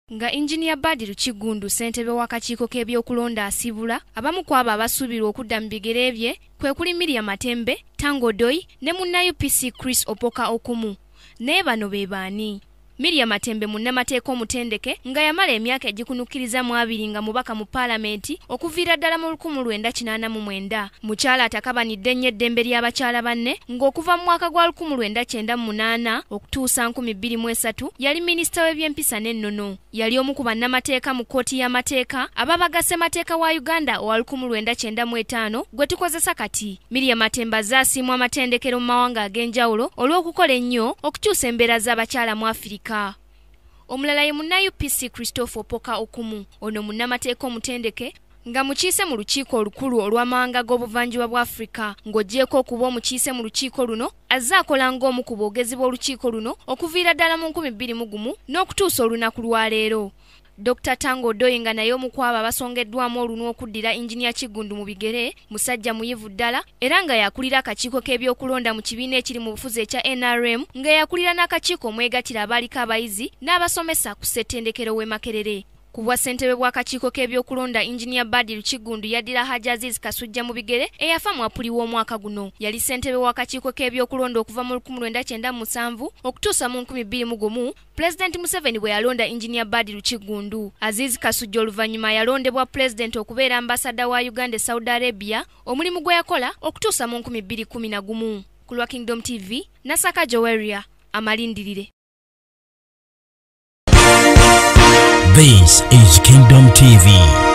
Nga Engineer Badru Kigundu ssentebe w'akakiiko k'ebyokulonda asibula abamu ku abo abasuubirwa okudda mu bigere bye kwe kuli Miriam Matembe, Tango Doi ne munnayo PC Chris Opoka Okumu. Naye bano be baani? Miriam Matembe munnamateeka omutendeke nga yamala emyaka egikunukkiriza mu 2 nga mubaka mu Paalamenti okuviira ddala mu 1989. Mukyala atakabanidde nnyo eddembe ly'abakyala banne ng'okuva mu mwaka gwa 1998 okutuusa 2003 yali minisita w'ebyempisa n'ennono. Yali omu ku bannamateeka mu kkooti y'amateeka ababagase mateeka wa Uganda owa 1995 gwe tukozesa kati. Miriam Matembe azaasiimwa amatendekero mu mawanga ag'enjawulo olw'okukola ennyo okukyusa embeera z'abakyala mu Afirika. Omulala ye munnayo PC Christopher Opoka Okumu. Ono munnamateeka omutendeke nga mukiise mu lukiiko olukulu olw'amawanga g'obuvanjuba bwa Afrika ng'ogyeko okuba omukiise mu lukiiko luno azze akola ng'omu ku boogezi b'olukiiko luno okuviira ddala mu 2021 n'okutuusa olunaku lwa leero. Dr. Tango Doi nga naye omu ku abo abasongeddwamu olunwe okuddira Engineer Kigundu mu bigere, musajja muyivu ddala era nga yakulira akakiiko k'ebyokulonda mu kibiina ekiri mu bufuzi ekya NRM nga yakulira n'akakiiko omwegatira abaaliko abayizi n'abasomesa ku ssettendekero w'e Makerere. Ku bwa ssentebe bw'akakiiko k'ebyokulonda Engineer Badru Kigundu yaddira Hajji Aziz Kasujja mu bigere eyafa mu Apuli w'omwaka guno. Yali ssentebe w'akakiiko k'ebyokulonda okuva mu 1997 okutuusa mu 2001 Pulezidenti Museveni bwe yalonda Engineer Badru Kigundu. Aziz Kasujja oluvannyuma yalondebwa Pulezidenti okubeera ambasada wa Uganda e Saudi Arabia, omulimu gwe yakola okutuusa mu 2011. Ku lwa Kingdom TV, Nasaka Joweria, amalindirire. This is Kingdom TV.